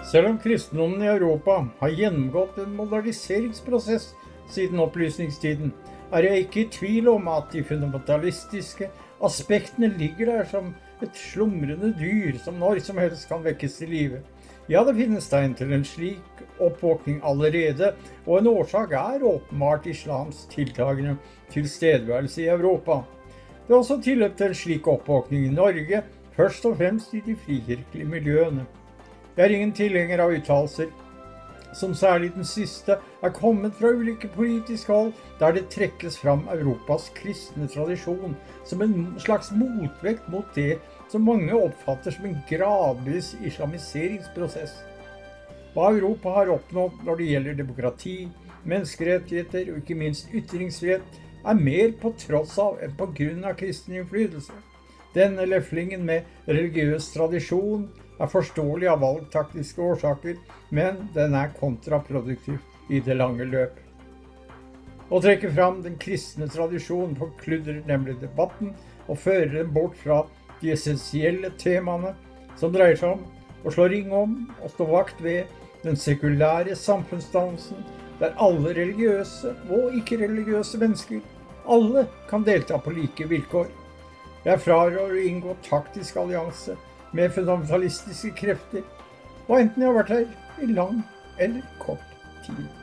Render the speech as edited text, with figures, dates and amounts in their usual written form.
Selv om kristendommen i Europa har gjennomgått en moderniseringsprosess siden opplysningstiden, er jeg ikke i tvil om at de fundamentalistiske aspektene ligger der som et slumrende dyr som når som helst kan vekkes til live. Ja, det finnes tegn til en slik oppvåkning allerede, og en årsak er åpenbart islams tiltagende tilstedeværelse i Europa. Det er også tilløp til en slik oppvåkning i Norge, først og fremst i de frikirkelige miljøene. Jeg er ingen tilhenger av uttalelser, som særlig den siste er kommet fra ulike politiske hold, der det trekkes fram Europas kristne tradisjon som en slags motvekt mot det som mange oppfatter som en gradvis islamiseringsprosess. Hva Europa har oppnådd når det gjelder demokrati, menneskerettigheter og ikke minst ytringsfrihet, er mer på tross av enn på grunn av kristen innflytelse. Denne leflingen med religiøs tradisjon er forståelig av valgtaktiske årsaker, men den er kontraproduktiv i det lange løp. Å trekke fram den kristne tradisjonen forkludrer nemlig debatten og fører den bort fra de essensielle temaene som dreier seg om å slå ring om og stå vakt ved den sekulære samfunnsdannelsen, der alle religiøse og ikke-religiøse mennesker, alle kan delta på like vilkår. Jeg fraråder å inngå taktisk allianse med fundamentalistiske krefter, og enten jeg har vært her i lang eller kort tid.